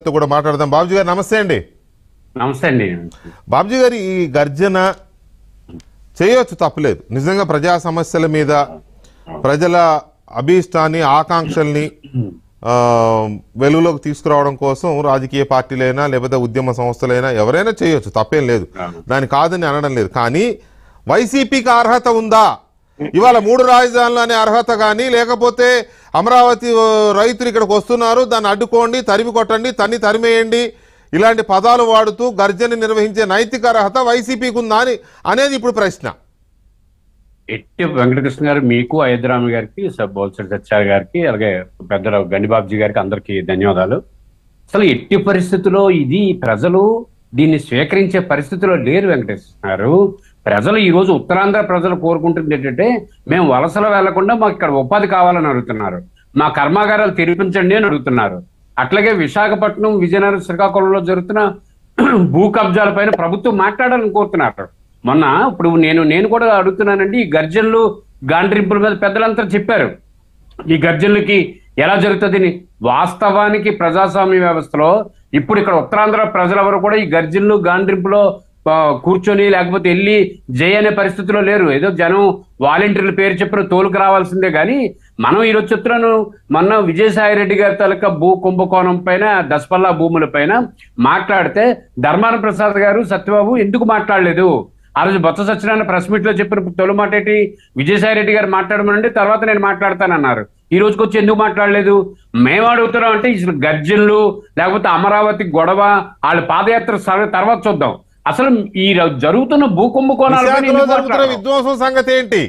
గారితో కూడా మాట్లాడదాం. బాబుజీ గారు నమస్తే అండి. నమస్తే అండి. బాబుజీ గారు, ఈ గర్జన చేయవచ్చు, తప్పలేదు. నిజంగా ప్రజా సమస్యల మీద ప్రజల అభీష్టాన్ని, ఆకాంక్షల్ని వెలుగులోకి తీసుకురావడం కోసం రాజకీయ పార్టీలైనా లేకపోతే ఉద్యమ సంస్థలైనా ఎవరైనా చేయొచ్చు, తప్పేం లేదు, దాని కాదని అనడం లేదు. కానీ వైసీపీకి అర్హత ఉందా? ఇవాళ 3 రాజధానులు అనే అర్హత కానీ, లేకపోతే అమరావతి రైతులు ఇక్కడికి వస్తున్నారు, దాన్ని అడ్డుకోండి, తరిమి కొట్టండి, తరిమేయండి, ఇలాంటి పదాలు వాడుతూ గర్జన నిర్వహించే నైతిక అర్హత వైసీపీకి ఉందా అనేది ఇప్పుడు ప్రశ్న. ఎట్టి వెంకటకృష్ణ గారు, మీకు, అయోధ్యరామ గారికి, బోల్సెట్టి సత్యార్ గారికి, అలాగే పెద్దరావు గండిబాబుజీ గారికి అందరికీ ధన్యవాదాలు. అసలు ఎట్టి పరిస్థితుల్లో ఇది ప్రజలు దీన్ని స్వీకరించే పరిస్థితిలో లేరు వెంకటేశ్వర గారు. ప్రజలు ఈ రోజు ఉత్తరాంధ్ర ప్రజలు కోరుకుంటుంది ఏంటంటే, మేము వలసలు వెళ్లకుండా మాకు ఇక్కడ ఉపాధి కావాలని అడుగుతున్నారు, మా కర్మాగారాలు తెరిపించండి అని అడుగుతున్నారు. అట్లాగే విశాఖపట్నం, విజయనగరం, శ్రీకాకుళంలో జరుగుతున్న భూ కబ్జాల పైన ప్రభుత్వం మాట్లాడాలని కోరుతున్నారు. మొన్న ఇప్పుడు నేను కూడా అడుగుతున్నానండి, ఈ గర్జనలు గాండ్రింపుల మీద పెద్దలంతా చెప్పారు, ఈ గర్జనలకి ఎలా జరుగుతుంది. వాస్తవానికి ప్రజాస్వామ్య వ్యవస్థలో ఇప్పుడు ఇక్కడ ఉత్తరాంధ్ర ప్రజలెవరు కూడా ఈ గర్జనలు గాండ్రింపులో కూర్చొని లేకపోతే వెళ్ళి జై అనే పరిస్థితిలో లేరు. ఏదో జనం వాలంటీర్ల పేరు చెప్పిన తోలుకు రావాల్సిందే. కానీ మనం ఈరోజు చెప్తున్నాను, మొన్న విజయసాయి రెడ్డి గారి తాలూకా భూ కుంభకోణం పైన, దశపల్లా భూముల పైన మాట్లాడితే ధర్మాన ప్రసాద్ గారు, సత్యబాబు ఎందుకు మాట్లాడలేదు? ఆ రోజు బొత్స సత్యనారాయణ ప్రెస్ మీట్ లో చెప్పిన తొలి మాట ఏంటి? విజయసాయి రెడ్డి గారు మాట్లాడమనండి, తర్వాత నేను మాట్లాడతానన్నారు. ఈ రోజుకి వచ్చి ఎందుకు మాట్లాడలేదు? మేము అడుగుతున్నాం అంటే, అసలు గర్జనలు లేకపోతే అమరావతి గొడవ, వాళ్ళ పాదయాత్ర తర్వాత చూద్దాం. అసలు ఈ జరుగుతున్న భూ కుంభకోణాలు విధ్వంసం సంగతి ఏంటి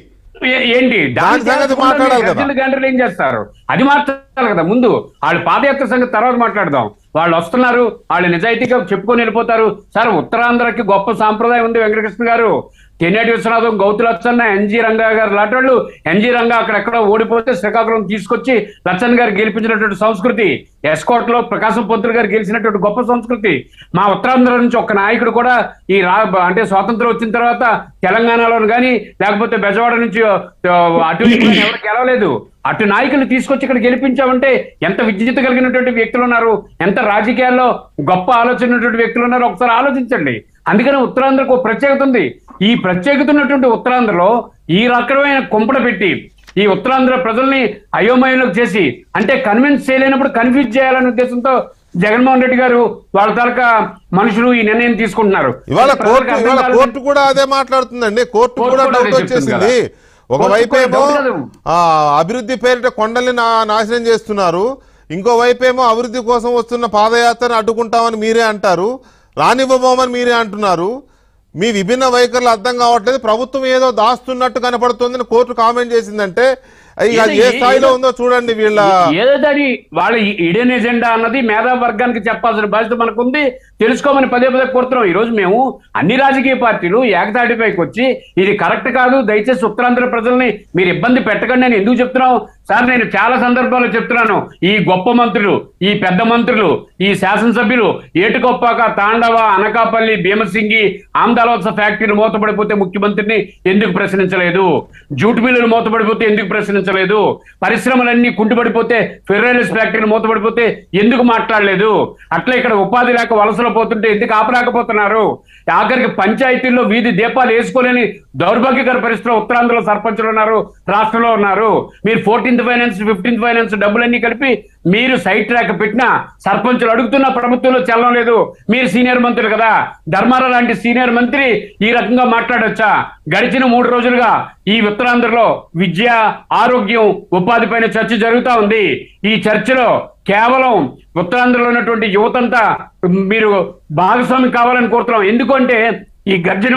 గంటలు ఏం చేస్తారు అది మాట్లాడాలి కదా ముందు. వాళ్ళు పాదయాత్ర సంగతి తర్వాత మాట్లాడదాం. వాళ్ళు వస్తున్నారు, వాళ్ళు నిజాయితీగా చెప్పుకొని వెళ్ళిపోతారు. సార్, ఉత్తరాంధ్రకి గొప్ప సాంప్రదాయం ఉంది వెంకటకృష్ణ గారు. తెన్నేటి విశ్వనాథం, గౌతు లచ్చన్న, ఎన్జీ రంగా గారు లాంటి వాళ్ళు. ఎన్జీ రంగా అక్కడెక్కడో ఓడిపోతే శ్రీకాకుళం తీసుకొచ్చి లచ్చన్ గారు గెలిపించినటువంటి సంస్కృతి, ఎస్కోట్ లో ప్రకాశం పంతులు గారు గెలిచినటువంటి గొప్ప సంస్కృతి. మా ఉత్తరాంధ్ర నుంచి ఒక నాయకుడు కూడా అంటే స్వాతంత్రం వచ్చిన తర్వాత తెలంగాణలో కానీ లేకపోతే బెజవాడ నుంచి అటు ఎవరు గెలవలేదు. అటు నాయకులు తీసుకొచ్చి ఇక్కడ గెలిపించామంటే ఎంత విద్యుత్ కలిగినటువంటి వ్యక్తులు ఉన్నారు, ఎంత రాజకీయాల్లో గొప్ప ఆలోచన ఉన్నటువంటి వ్యక్తులు ఉన్నారు, ఒకసారి ఆలోచించండి. అందుకని ఉత్తరాంధ్రకు ఒక ప్రత్యేకత ఉంది. ఈ ప్రత్యేకత ఉన్నటువంటి ఉత్తరాంధ్రలో ఈ రకమైన కుంపట పెట్టి ఈ ఉత్తరాంధ్ర ప్రజల్ని అయోమయంలోకి చేసి, అంటే కన్విన్స్ చేయలేనప్పుడు కన్ఫ్యూజ్ చేయాలనే ఉద్దేశంతో జగన్మోహన్ రెడ్డి గారు వాళ్ళ తాలూకా మనుషులు ఈ నిర్ణయం తీసుకుంటున్నారు. ఇవాళ కోర్టు కూడా అదే మాట్లాడుతుందండి. కోర్టు కూడా డౌట్ వచ్చేసింది. ఒకవైపేమో అభివృద్ధి పేరిట కొండల్ని నాశనం చేస్తున్నారు, ఇంకోవైపేమో అభివృద్ధి కోసం వస్తున్న పాదయాత్రను అడ్డుకుంటామని మీరే అంటారు, రానివ్వబోమని మీరే అంటున్నారు. మీ విభిన్న వైఖరులు అర్థం కావట్లేదు, ప్రభుత్వం ఏదో దాస్తున్నట్టు కనపడుతుందని కోర్టు కామెంట్ చేసిందంటే అది ఏ స్థాయిలో ఉందో చూడండి. ఏదోదని వాళ్ళ ఇడెన్ ఎజెండా అన్నది మేధావి వర్గానికి చెప్పాల్సిన బాధ్యత మనకుంది. తెలుసుకోమని పదే కోరుతున్నాం. ఈ రోజు మేము అన్ని రాజకీయ పార్టీలు ఏకతాటిపైకి వచ్చి ఇది కరెక్ట్ కాదు, దయచేసి ఉత్తరాంధ్ర ప్రజల్ని మీరు ఇబ్బంది పెట్టకండి అని ఎందుకు చెప్తున్నాం సార్? నేను చాలా సందర్భాల్లో చెప్తున్నాను, ఈ గొప్ప మంత్రులు, ఈ పెద్ద మంత్రులు, ఈ శాసనసభ్యులు ఏటుకొప్పాక, తాండవ, అనకాపల్లి, భీమసింగి, ఆమ్దాలవత్స ఫ్యాక్టరీలు మూతపడిపోతే ముఖ్యమంత్రిని ఎందుకు ప్రశ్నించలేదు? జూట్ మిల్లులు మూతపడిపోతే ఎందుకు ప్రశ్నించలేదు? పరిశ్రమలన్నీ కుంటుపడిపోతే, ఫెర్రైల్స్ ఫ్యాక్టరీలు మూతపడిపోతే ఎందుకు మాట్లాడలేదు? అట్లా ఇక్కడ ఉపాధి లేక వలసలు పోతుంటే ఎందుకు ఆపలేకపోతున్నారు? ఆఖరికి పంచాయతీల్లో వీధి దీపాలు వేసుకోలేని దౌర్భాగ్యకర పరిస్థితిలో ఉత్తరాంధ్రలో సర్పంచులు ఉన్నారు, రాష్ట్రంలో ఉన్నారు. మీరు 14th ఫైనాన్స్, 15th ఫైనాన్స్ డబ్బులన్నీ కలిపి మీరు సైట్ ట్రాక్ పెట్టినా సర్పంచులు అడుగుతున్న ప్రభుత్వంలో చెల్లం లేదు. మీరు సీనియర్ మంత్రులు కదా, ధర్మారావు లాంటి సీనియర్ మంత్రి ఈ రకంగా మాట్లాడొచ్చా? గడిచిన 3 రోజులుగా ఈ ఉత్తరాంధ్రలో విద్య, ఆరోగ్యం, ఉపాధి పైన చర్చ జరుగుతూ ఉంది. ఈ చర్చలో కేవలం ఉత్తరాంధ్రలో ఉన్నటువంటి యువతంతా మీరు భాగస్వామి కావాలని కోరుతున్నాం. ఎందుకంటే ఈ గర్జన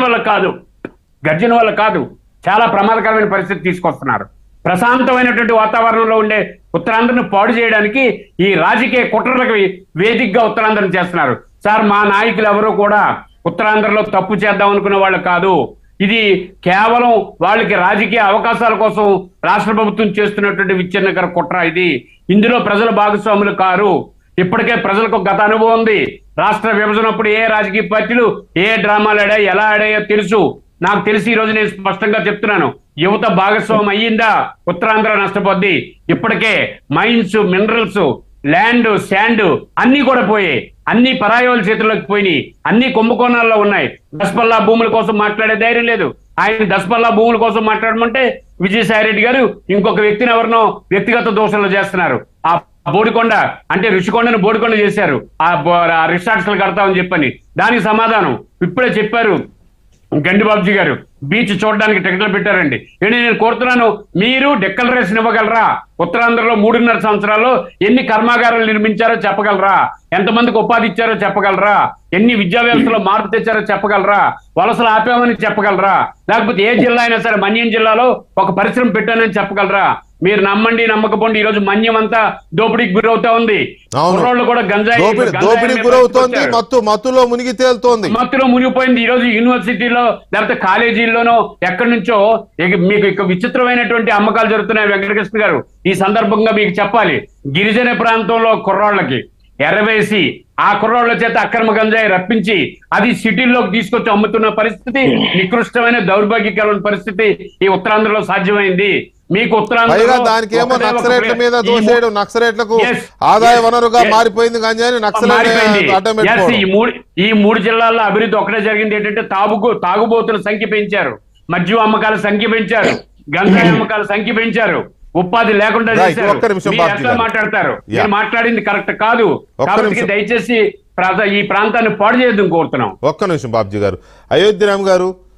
వల్ల కాదు, చాలా ప్రమాదకరమైన పరిస్థితి తీసుకొస్తున్నారు. ప్రశాంతమైనటువంటి వాతావరణంలో ఉండే ఉత్తరాంధ్రను పాడు చేయడానికి ఈ రాజకీయ కుట్రలకు వేదికగా ఉత్తరాంధ్రను చేస్తున్నారు. సార్, మా నాయకులు ఎవరూ కూడా ఉత్తరాంధ్రలో తప్పు చేద్దాం అనుకునే వాళ్ళు కాదు. ఇది కేవలం వాళ్ళకి రాజకీయ అవకాశాల కోసం రాష్ట్ర ప్రభుత్వం చేస్తున్నటువంటి విచ్ఛిన్నకర కుట్ర ఇది. ఇందులో ప్రజల భాగస్వాములు కారు. ఇప్పటికే ప్రజలకు గత అనుభవం ఉంది. రాష్ట్ర విభజనప్పుడు ఏ రాజకీయ పార్టీలు ఏ డ్రామాలు ఆడాయో, ఎలా ఆడాయో తెలుసు. నాకు తెలిసి ఈ రోజు నేను స్పష్టంగా చెప్తున్నాను, యువత భాగస్వామ్యం అయ్యిందా ఉత్తరాంధ్ర నష్టపోద్ది. ఇప్పటికే మైన్స్, మినరల్స్ ల్యాండ్ శాండ్ అన్ని కూడా పోయాయి, అన్ని పరాయోల చేతుల్లోకి పోయినాయి, అన్ని కుంభకోణాల్లో ఉన్నాయి. దసపల్లా భూముల కోసం మాట్లాడే ధైర్యం లేదు. ఆయన దసపల్లా భూముల కోసం మాట్లాడమంటే విజయసాయి రెడ్డి గారు ఇంకొక వ్యక్తిని ఎవరినో వ్యక్తిగత దోషంలో చేస్తున్నారు. ఆ బోడికొండ అంటే ఋషికొండను బోడికొండ చేశారు, ఆ రిసార్ట్స్లు కడతామని చెప్పని. దానికి సమాధానం ఇప్పుడే చెప్పారు గండిబాబుజీ గారు, బీచ్ చూడడానికి టికెట్లు పెట్టారండి. నేను కోరుతున్నాను, మీరు డిక్లరేషన్ ఇవ్వగలరా? ఉత్తరాంధ్రలో 3.5 సంవత్సరాల్లో ఎన్ని కర్మాగారాలు నిర్మించారో చెప్పగలరా? ఎంతమందికి ఉపాధి ఇచ్చారో చెప్పగలరా? ఎన్ని విద్యా వ్యవస్థలో మార్పు తెచ్చారో చెప్పగలరా? వలసలు ఆపామని చెప్పగలరా? లేకపోతే ఏ జిల్లా అయినా సరే మన్యం జిల్లాలో ఒక పరిశ్రమ పెట్టానని చెప్పగలరా? మీరు నమ్మండి నమ్మకపోండి, ఈ రోజు మన్యం అంతా దోపిడీకి గురవుతా ఉంది. కుర్రోళ్ళు కూడా దోపిడీకి గురవుతోంది, మత్తులో మునిగి తేలుతోంది, మత్తులో మునిగిపోయింది. ఈ రోజు యూనివర్సిటీలో లేకపోతే కాలేజీల్లోనో ఎక్కడి నుంచో మీకు ఇక విచిత్రమైనటువంటి అమ్మకాలు జరుగుతున్నాయి. వెంకటకృష్ణ గారు, ఈ సందర్భంగా మీకు చెప్పాలి, గిరిజన ప్రాంతంలో కుర్రాళ్ళకి ఎరవేసి ఆ కుర్రాళ్ళ చేత అక్రమ గంజాయి రప్పించి అది సిటీల్లోకి తీసుకొచ్చి అమ్ముతున్న పరిస్థితి, నికృష్టమైన దౌర్భాగ్యకరమైన పరిస్థితి ఈ ఉత్తరాంధ్రలో సాధ్యమైంది. మీకు పైగా దానికి ఏమో నక్సలైట్ల మీద దోసేయడం, నక్సలైట్లకు ఆదాయ వనరుగా మారిపోయింది గంజాయి, నక్సలైట్ అడ్డం పెట్టుకోవడం. ఈ 3 జిల్లాల్లో అభివృద్ధి ఒకటే జరిగింది ఏంటంటే తాగుబోతుల సంఖ్య పెంచారు, మద్యం అమ్మకాల సంఖ్య పెంచారు, గంజాయి అమ్మకాల సంఖ్య పెంచారు, ఉపాధి లేకుండా చేశారు. ఎట్లా మాట్లాడతారు? మీరు మాట్లాడింది కరెక్ట్ కాదు. కాబట్టి దయచేసి ఈ ప్రాంతాన్ని పాడు చేయొద్దని కోరుతున్నాం. ఒక్క నిమిషం బాబ్జీ గారు. అయోధ్య రామ్ గారు,